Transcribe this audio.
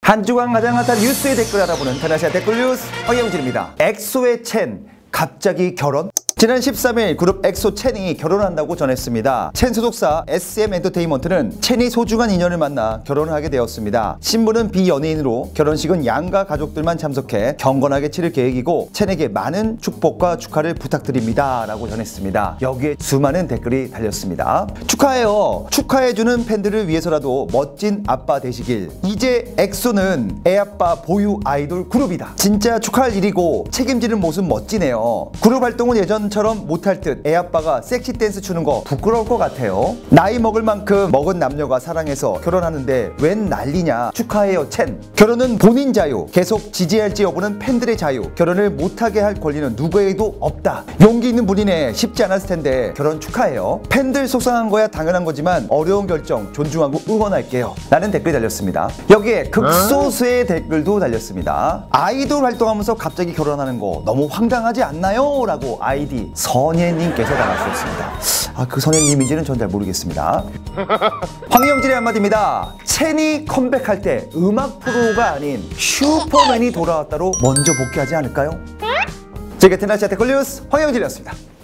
한 주간 가장 핫한 뉴스의 댓글 알아보는 테나시아 댓글 뉴스 황영진입니다. 엑소의 첸 갑자기 결혼? 지난 13일 그룹 엑소 첸이 결혼한다고 전했습니다. 첸 소속사 SM 엔터테인먼트는 첸이 소중한 인연을 만나 결혼을 하게 되었습니다. 신부는 비연예인으로 결혼식은 양가 가족들만 참석해 경건하게 치를 계획이고 첸에게 많은 축복과 축하를 부탁드립니다 라고 전했습니다. 여기에 수많은 댓글이 달렸습니다. 축하해요. 축하해주는 팬들을 위해서라도 멋진 아빠 되시길. 이제 엑소는 애아빠 보유 아이돌 그룹이다. 진짜 축하할 일이고 책임지는 모습 멋지네요. 그룹 활동은 예전 처럼 못할 듯 애아빠가 섹시 댄스 추는 거 부끄러울 것 같아요. 나이 먹을 만큼 먹은 남녀가 사랑해서 결혼하는데 웬 난리냐. 축하해요 첸. 결혼은 본인 자유. 계속 지지할지 여부는 팬들의 자유. 결혼을 못하게 할 권리는 누구에게도 없다. 용기 있는 분이네. 쉽지 않았을 텐데 결혼 축하해요. 팬들 속상한 거야 당연한 거지만 어려운 결정 존중하고 응원할게요 라는 댓글이 달렸습니다. 여기에 극소수의 댓글도 달렸습니다. 아이돌 활동하면서 갑자기 결혼하는 거 너무 황당하지 않나요? 라고 아이디 선예님께서 달아주셨습니다. 그 선예님인지는 전 잘 모르겠습니다. 황영진의 한마디입니다. 첸이 컴백할 때 음악 프로가 아닌 슈퍼맨이 돌아왔다로 먼저 복귀하지 않을까요? 제가 테나시아 댓글 뉴스 황영진이었습니다.